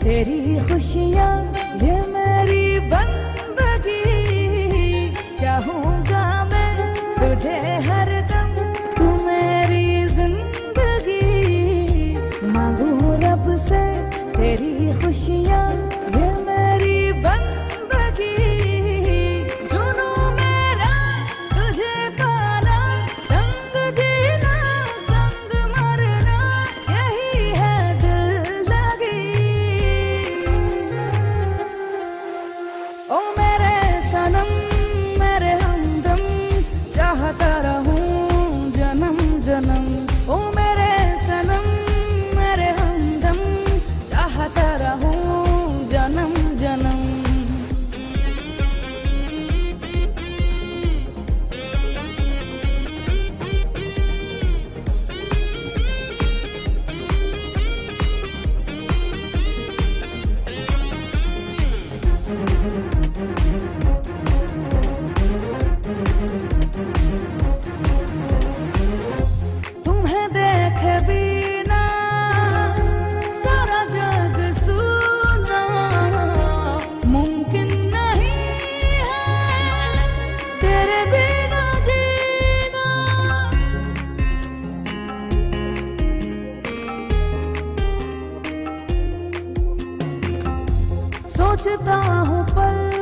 तेरी खुशियाँ ये मेरी बंदगी, चाहूँगा मैं तुझे हरदम, तू मेरी जिंदगी। मांगू रब से तेरी खुशियाँ ये मेरी बंदगी, जुनू मेरा तुझे पाना, संग जीना संग मरना, यही है दिल लगी। ओ मेरे सनम मेरे हमदम, चाहता रहूं जन्म जन्म। ओ मेरे सनम मेरे हमदम, चाहता रहूं जन्म जन्म। तुम्हें देखे बिना सारा जग सुना, मुमकिन नहीं है तेरे बिना जीना। सोचता हूँ पल